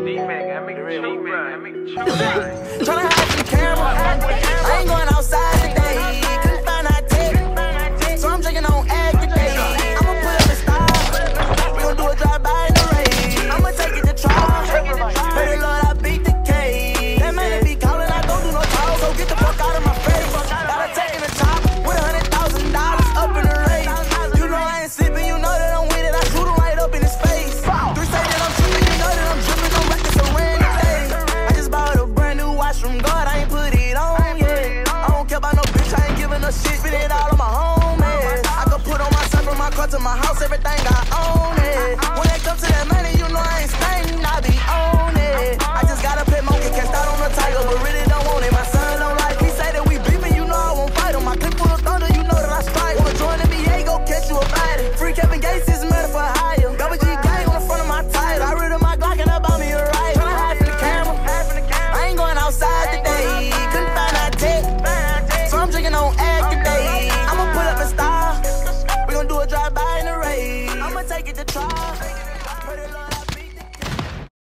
Tryna hide from the camera. I ain't going outside today. Couldn't find out tech. So I'm drinking on egg today. I'ma put up a style. We gon' do a drive-by in the rain. I'ma take it to trial. Pray the Lord I beat the case. That man be calling, I don't do no calls. So get the fuck out of my face. Gotta take in the top with $100,000 up in the race. You know I ain't sleeping, you know that I'm with it. I shoot him right up in his face. 3 say that I'm tripping, you know that I'm dripping. I'm wrecking so random days. I just bought a brand new watch from God, I ain't put it on yet. I don't care about no bitch, I ain't giving a shit. Spend it all on my home, man. I could put on myself from my car to my house, everything I own it. When it comes to that money, you know I ain't staying, I be on it. I just gotta pay monkey, can't start on the tiger, but really don't want it. My son don't like, he say that we beefing, you know I won't fight him. My clip full of thunder, you know that I strike. Wanna join the NBA, go catch you a body. Free Kevin Gates is murder for hire. Double G gang on the front of my title. I rid of my Glock and I bought me a ride. Tryna hide from the camera. I ain't going outside today. Couldn't find out tech. So I'm drinking on egg today. I'ma put up a style. We gon' do a drive-by in the rain. I'ma take it to trial.